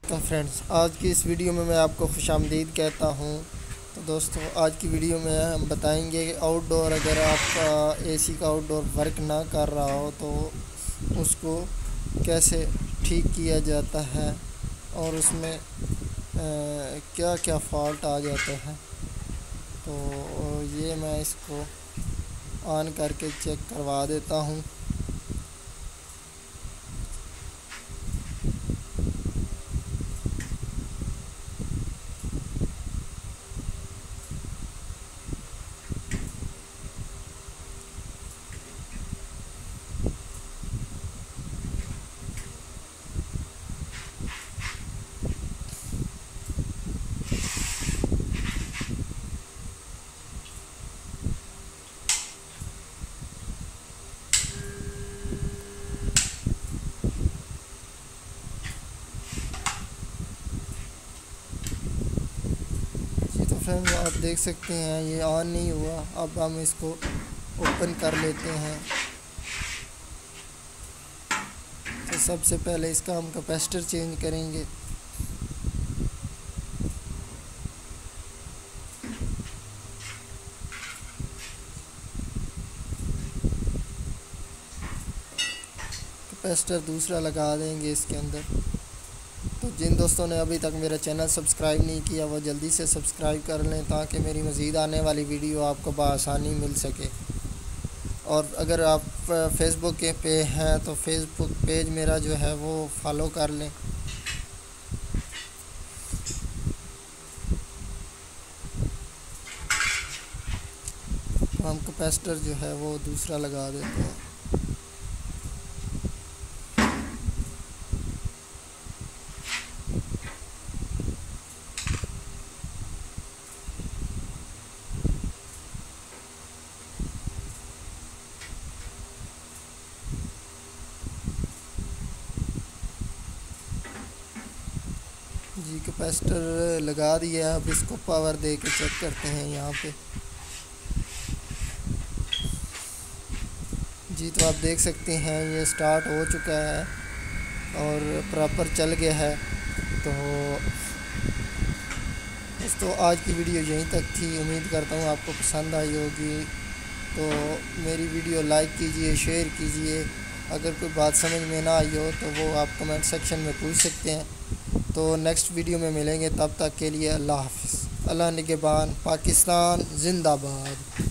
वालेकुम फ्रेंड्स, आज की इस वीडियो में मैं आपको खुशामदीद कहता हूँ। तो दोस्तों, आज की वीडियो में हम बताएंगे कि आउटडोर अगर आपका एसी का आउटडोर वर्क ना कर रहा हो तो उसको कैसे ठीक किया जाता है और उसमें क्या क्या फ़ॉल्ट आ जाते हैं। तो ये मैं इसको ऑन करके चेक करवा देता हूँ। तो फ्रेंड्स, आप देख सकते हैं ये ऑन नहीं हुआ। अब हम इसको ओपन कर लेते हैं। तो सबसे पहले इसका हम कैपेसिटर चेंज करेंगे। कैपेसिटर दूसरा लगा देंगे इसके अंदर। तो जिन दोस्तों ने अभी तक मेरा चैनल सब्सक्राइब नहीं किया वो जल्दी से सब्सक्राइब कर लें ताकि मेरी मज़ीद आने वाली वीडियो आपको बआसानी मिल सके। और अगर आप फेसबुक के पे हैं तो फेसबुक पेज मेरा जो है वो फॉलो कर लें। तो हम कैपेसिटर जो है वो दूसरा लगा देते हैं। जी, कैपेसिटर लगा दिया। अब इसको पावर दे के चेक करते हैं यहाँ पे। जी, तो आप देख सकते हैं ये स्टार्ट हो चुका है और प्रॉपर चल गया है। तो दोस्तों, आज की वीडियो यहीं तक थी। उम्मीद करता हूँ आपको पसंद आई होगी। तो मेरी वीडियो लाइक कीजिए, शेयर कीजिए। अगर कोई बात समझ में ना आई हो तो वो आप कमेंट सेक्शन में पूछ सकते हैं। तो नेक्स्ट वीडियो में मिलेंगे, तब तक के लिए अल्लाह हाफ़िज़। अल्लाह निगहबान। पाकिस्तान जिंदाबाद।